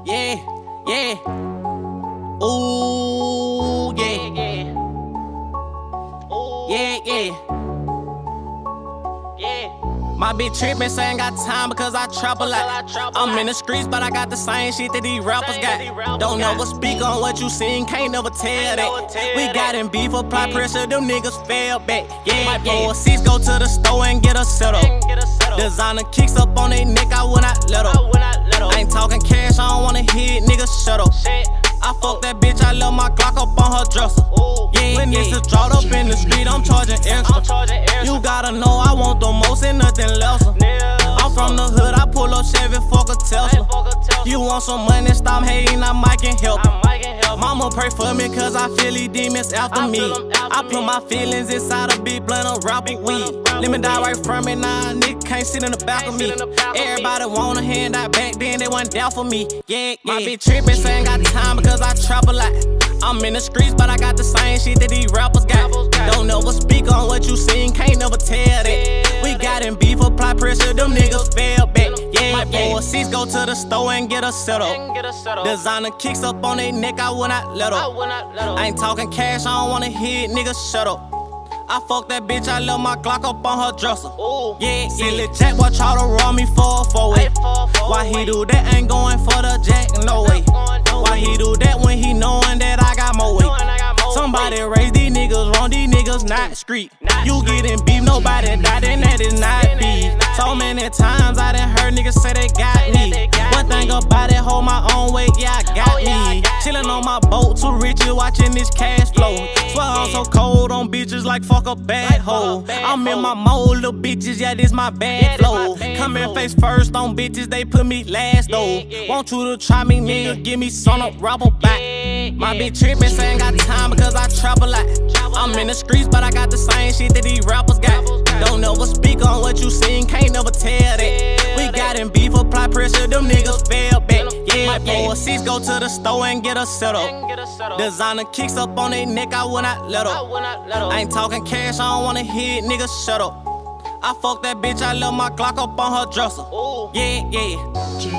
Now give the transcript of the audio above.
Yeah, yeah. Ooh, yeah, yeah. Yeah, yeah. My bitch trippin', saying got time because I trap a lot. I'm in the streets, but I got the same shit that these rappers got. Don't never speak on what you seen, can't never tell that. We got in beef, apply pressure, them niggas fell back. Yeah, yeah. 6 go to the store and get a settle. Designer kicks up on they neck, I will not let up. I ain't talking cash, I don't wanna hit, niggas shut up. I fuck that bitch, I love my Glock up on her dresser. Yeah, when this is drawed up in the street, I'm charging extra. You gotta know I want the most and nothing less. I'm from the hood, I pull up Chevy, fuck a Tesla. You want some money, stop hating, I might can help. Mama pray for me cause I feel these demons after me. I put my feelings inside a big blunt of rapper weed. Let me die right from it, nah, nigga can't sit in the back of me. Everybody want a hand out back then, they wasn't down for me. Yeah, my bitch trippin', saying got time because I trap a lot. I'm in the streets, but I got the same shit that these rappers got. Don't never speak on what you seen, can't never tell that. We got in beef, apply pressure, them niggas fell back. Yeah, yeah. 6 go to the store and get a settle. Designer kicks up on they neck, I will not let up. I ain't talking cash, I don't wanna hit, niggas shut up. I fuck that bitch, I love my Glock up on her dresser. Yeah, silly Jack, boy try to roll me for a 4-way. Why he do that? Ain't going for the Jack, no way. Why he do that when he knowing that I got more weight? Somebody raise these niggas wrong, these niggas not street. You getting beef, nobody died, and that is not beef. So many times I done heard niggas say they got me. One thing about it, hold my own weight, yeah, I got me. Chillin' on my boat, too rich, you watching this cash flow. Swear I'm so cold on bitches like fuck a bad hoe. I'm in my mode, little bitches, yeah, this my bad flow. Come in face first on bitches, they put me last though. Want you to try me, nigga, give me some up, rubber back. My bitch trippin', saying got time because I trap a lot. I'm in the streets, but I got the same shit that these rappers got. Don't never speak on what you seen, can't never tell that. We got in beef, apply pressure, them niggas fell back. Yeah, yeah. 6 go to the store and get a settle. Designer kicks up on they neck, I will not let up. I ain't talking cash, I don't wanna hit, niggas shut up. I fuck that bitch, I love my Glock up on her dresser. Yeah, yeah.